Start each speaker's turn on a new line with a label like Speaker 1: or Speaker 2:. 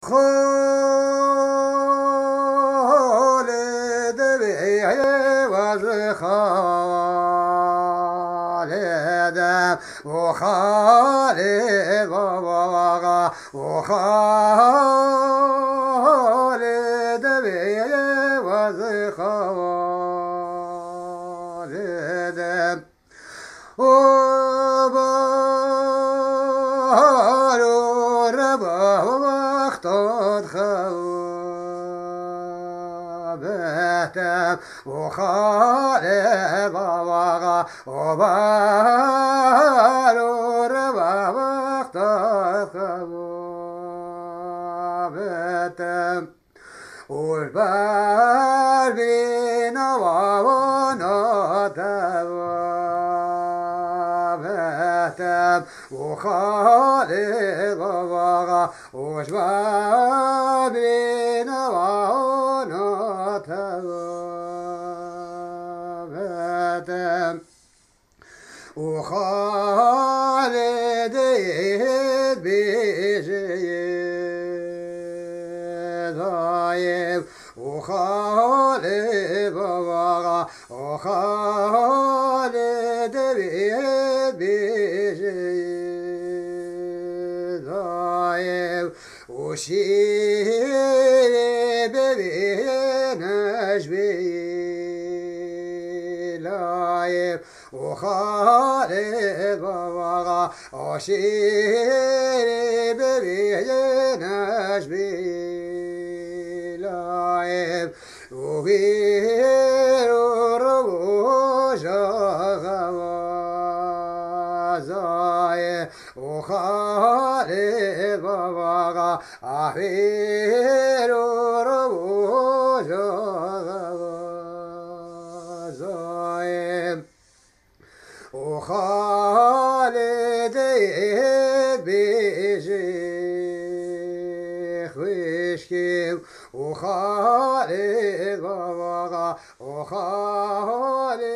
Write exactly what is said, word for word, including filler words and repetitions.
Speaker 1: خالد بیعوض خالد و خالد بابا و خالد بیعوض خالد و بارو ربا وقتاد خوابتم و خالد بابا و بارو ربا وقتاد خوابتم والبال بينا ووانا توابتم وخالد بابا وشبال بينا ووانا توابتم وخالد بيجي وخالد بابا وخالد بيد بيجي وشير ببينش بيلايب وخالد بابا وشير ببينش بيلايب وغير ربوش غوازاي وخالد بابا غير ربوش غوازاي وخالد بيجي خوشكي وخالد بابا وخالد